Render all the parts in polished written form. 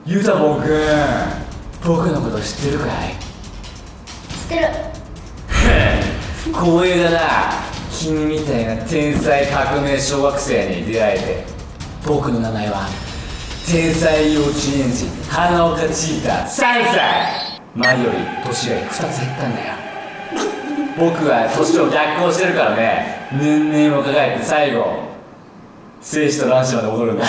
ゆたぼんくん、僕のこと知ってるかい？ 知ってる。 光栄だな。君みたいな天才革命小学生に出会えて。僕の名前は天才幼稚園児花岡チーター3歳。前より年が2つ減ったんだよ。僕は年を逆行してるからね、年々若返って最後生死と卵子まで戻るんだ。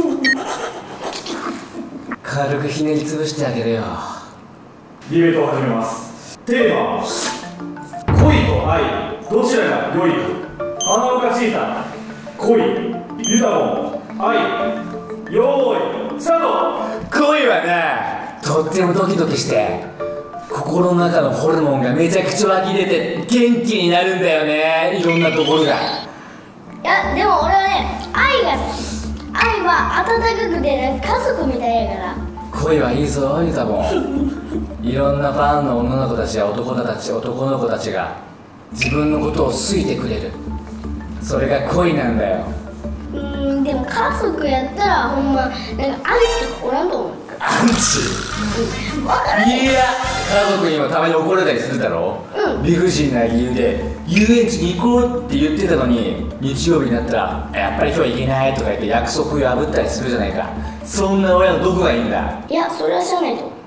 軽くひねり潰してあげるよ。 ディベートを始めます。テーマは恋と愛どちらが良いか。花岡チータ恋、ゆたぼん愛。よーいスタート。 恋はね、とってもドキドキして心の中のホルモンがめちゃくちゃ湧き出て元気になるんだよね、いろんなところが。 いやでも俺はね、愛が好き。愛は温かくてなんか家族みたいやから。 恋はいいぞゆたぼん。いろんなファンの女の子たちや男の子たちが自分のことを好いてくれる、それが恋なんだよ。 でも家族やったらほんまなんかアンチとかおらんと思う。 アンチ？ 分からん。 いや、家族にもたまに怒られたりするだろ。理不尽な理由で遊園地に行こうって言ってたのに、日曜日になったらやっぱり今日行けないとか言って約束を破ったりするじゃないか。そんな親のどこがいいんだ。 いやそれは知らないと思う。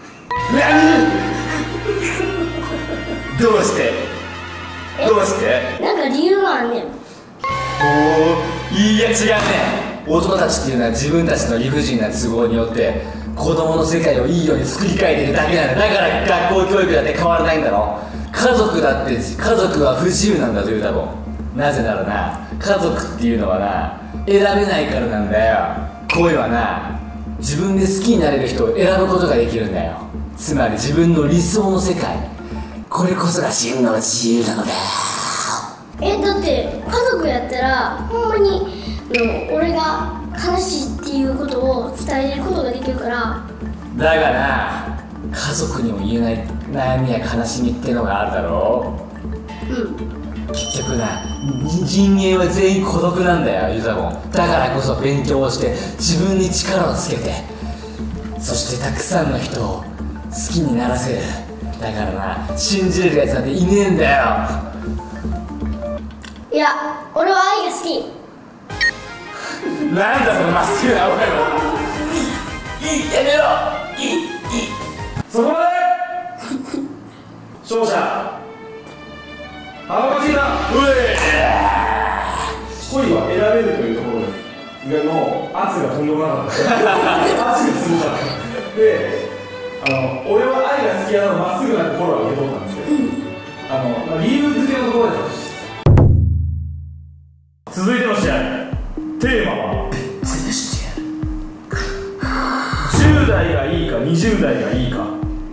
どうしてどうして？ なんか理由があんねん。 いや違うね。大人たちっていうのは自分たちの理不尽な都合によって子供の世界をいいように作り変えてるだけなんだ。だから学校教育だって変わらないんだろ。家族は不自由なんだというだろう。なぜならな、家族っていうのはな、選べないからなんだよ。恋はな、自分で好きになれる人を選ぶことができるんだよ。つまり自分の理想の世界、これこそが真の自由なのだよ。 だって家族やったらほんまに俺が悲しいっていうことを伝えることができるから。 だがな、家族にも言えない悩みや悲しみってのがあるだろう。結局な、人間は全員孤独なんだよゆたぼん。だからこそ勉強をして自分に力をつけて、そしてたくさんの人を好きにならせる。だからな、信じれるやつなんていねえんだよ。 いや俺は愛が好き。 なんだそのまっすぐな声は。やめろ。 そこまで。勝者花岡チータ恋は選べるというところの圧がとんでもなかった。圧がすごかったで、俺は愛が好きやのまっすぐな心は受け取ったんですけど、理由付けのところです。続いての試合、テーマは10代がいいか20代がいいか。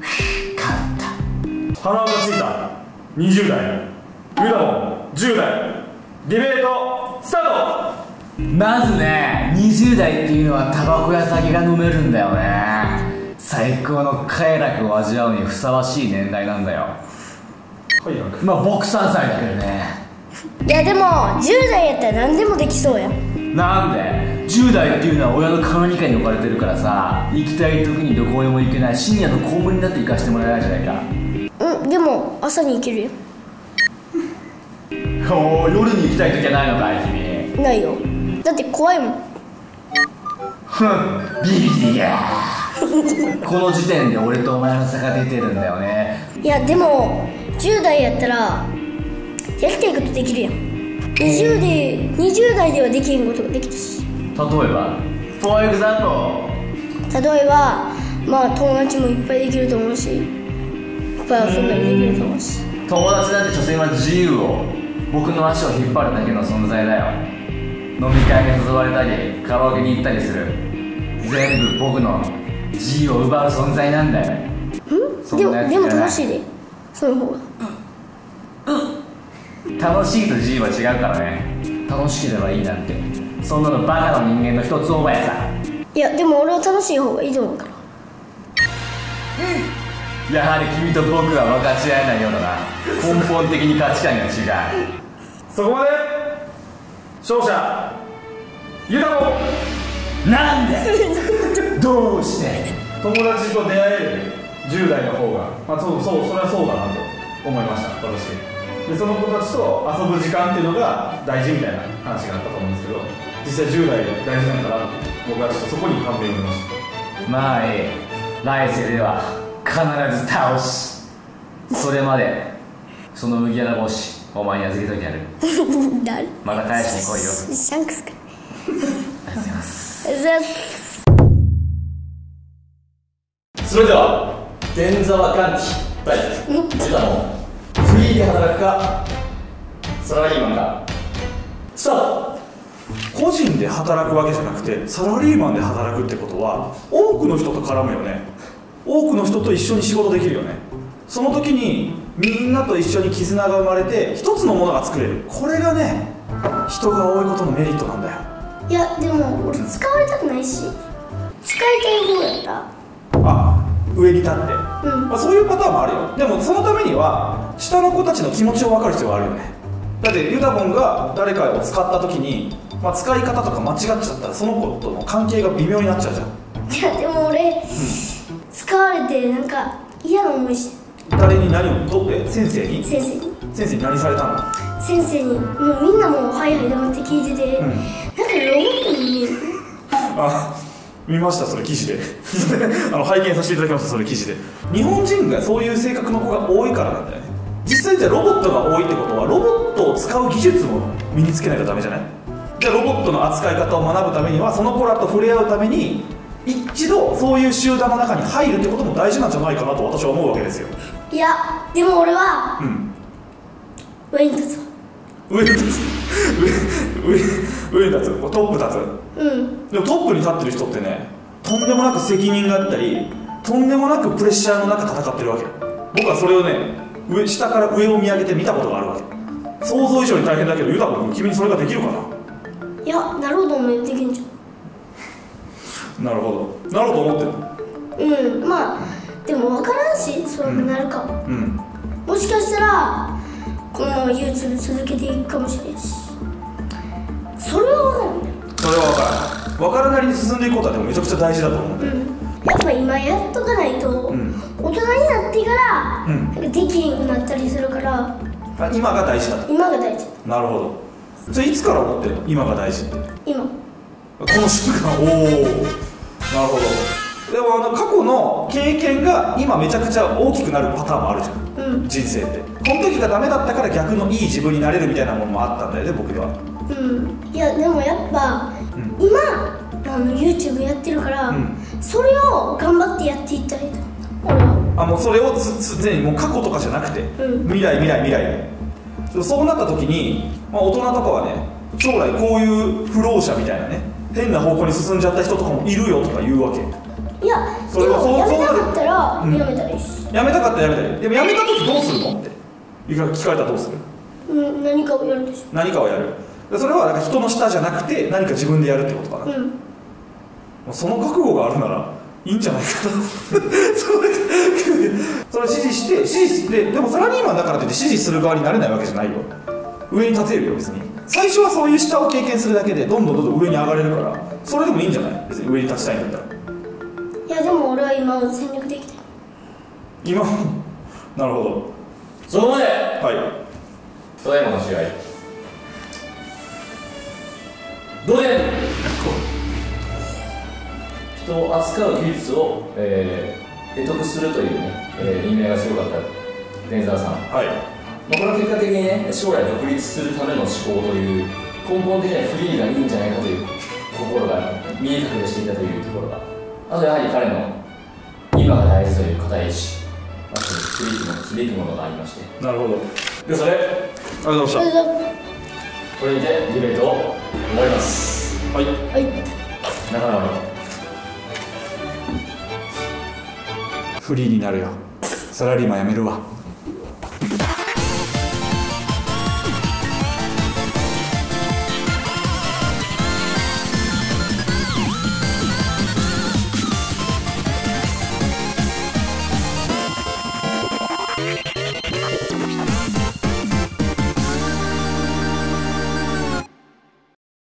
花岡チータ20代、ゆたぼん10代。ディベートスタート。 まずね、20代っていうのはタバコや酒が飲めるんだよね。最高の快楽を味わうにふさわしい年代なんだよ。まあ僕3歳だけどね。 いやでも10代やったら何でもできそうや。 なんで？10代っていうのは親の管理下に置かれてるからさ、行きたい時にどこへも行けない深夜の公務になって行かしてもらえないじゃないか。 でも朝に行けるよ。 おー、夜に行きたい時はないのかい君。 ないよ、だって怖いもん。 ビビリや。この時点で俺とお前の差が出てるんだよね。 いやでも10代やったらやりたいことできるやん。20代ではできへんことができたし。 例えば For example、 例えばまあ友達もいっぱいできると思うし、いっぱい遊んだりできると思うし。 友達なんて所詮は自由を、僕の足を引っ張るだけの存在だよ。飲み会に誘われたりカラオケに行ったりする、全部僕の自由を奪う存在なんだよ。 でも楽しいで、その方が。 楽しいと自由は違うからね。楽しければいいなんて、そんなのバカの人間の一つオーバーやさ。 いやでも俺は楽しい方がいいと思うから。 やはり君と僕は分かち合えないようだな。根本的に価値観が違う。 そこまで。勝者ゆたぼん。 なんでどどうして？ 友達と出会える10代の方が、それはそうだなと思いました、私で。その子たちと遊ぶ時間っていうのが大事みたいな話があったと思うんですけど、実際10代で大事なんだなって僕はちょっとそこに感銘を受けました。 まあいい、来世では必ず倒す。それまでその麦わら帽子お前に預けといてやる。 誰？ また返しに来いよ。 シャンクスか。 ありがとうございます。 ありがとうございます。 それでは伝沢寛樹対ユダのフリーで働くかサラリーマンか、スタート。 個人で働くわけじゃなくてサラリーマンで働くってことは多くの人と絡むよね。多くの人と一緒に仕事できるよね。その時にみんなと一緒に絆が生まれて一つのものが作れる。これがね、人が多いことのメリットなんだよ。 いやでも俺使われたくないし、使いたい方やったら。 上に立って、そういうパターンもあるよ。でもそのためには下の子たちの気持ちを分かる必要があるよね。だってユダボンが誰かを使った時に、使い方とか間違っちゃったらその子との関係が微妙になっちゃうじゃん。 いやでも俺、使われてなんか嫌な思いして。 誰に何をどって先生に何されたの？ 先生にもうみんなもはいはい黙って聞いてて、なんかロボットに見える。 見ました、それ記事で拝見させていただきました、それ記事で。日本人がそういう性格の子が多いからなんだよね。実際じゃあロボットが多いってことはロボットを使う技術も身につけないとダメじゃない。じゃあロボットの扱い方を学ぶためにはその子らと触れ合うために一度そういう集団の中に入るってことも大事なんじゃないかなと私は思うわけですよ。 いやでも俺は、上に立つわ。 上に立つ上に立つ、トップ立つ。でもトップに立ってる人ってね、とんでもなく責任があったりとんでもなくプレッシャーの中戦ってるわけ。僕はそれをね、下から上を見上げて見たことがあるわけ。想像以上に大変だけど、ユダ君、君にそれができるかな？ いや、なろうと思えばできるんじゃん。なるほど、なろうと思ってる。 でも分からんし、そうなるかもしかしたらこのまま YouTube 続けていくかもしれんし、それは分かるんだよ。 それは分かるなりに進んでいくことはでもめちゃくちゃ大事だと思うんだよ。 やっぱ今やっとかないと、大人になってから、なんかできへんくなったりするから、 今が大事だと。 今が大事。 なるほど。それいつから思ってるの？今が大事って。 今。 この瞬間。おお、なるほど。でも過去の経験が今めちゃくちゃ大きくなるパターンもあるじゃん、人生って。この時がダメだったから逆のいい自分になれるみたいなものもあったんだよね、僕では。 いやでもやっぱ、今YouTube やってるから、それを頑張ってやっていったらいいと思う。俺はもうそれを常にもう過去とかじゃなくて、未来そうなった時に、大人とかはね、将来こういう不老者みたいなね、変な方向に進んじゃった人とかもいるよとか言うわけ。 いやでもやめたかったらやめたらいいし、 やめたかったらやめたらいい。でもやめた時どうするのって聞かれたらどうする？ 何かをやるでしょ。 何かをやる。それはなんか人の下じゃなくて何か自分でやるってことかな。その覚悟があるならいいんじゃないかなそれ指示してでもサラリーマンだからといって指示する側になれないわけじゃないよ。上に立てるよ、別に。最初はそういう下を経験するだけでどんどん上に上がれるから、それでもいいんじゃない？別に上に立ちたいんだったら。 いやでも俺は今を戦略できてる。 今なるほど。 そこまで。ただいまの試合どうで人を扱う技術を、得得するというね、意味合いがすごかった伝沢さん。これは結果的にね、将来独立するための思考という根本的にはフリーがいいんじゃないかというところが見え隠れしていたというところが、あとやはり彼の今が大事という固い意志、あとすべきものがありまして。 なるほど。 でそれ、 ありがとうございました。 これにてディベートを終わります。仲直り。 フリーになるよ。サラリーマン辞めるわ。